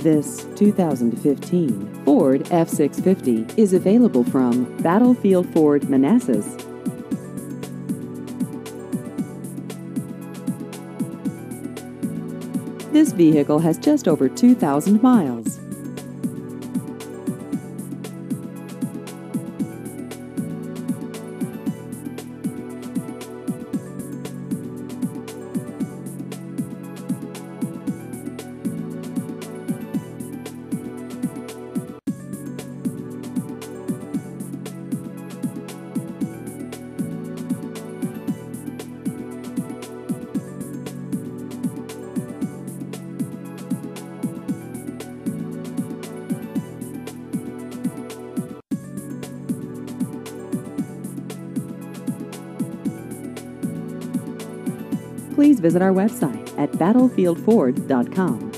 This 2015 Ford F-650 is available from Battlefield Ford Manassas. This vehicle has just over 2,000 miles. Please visit our website at battlefieldford.com.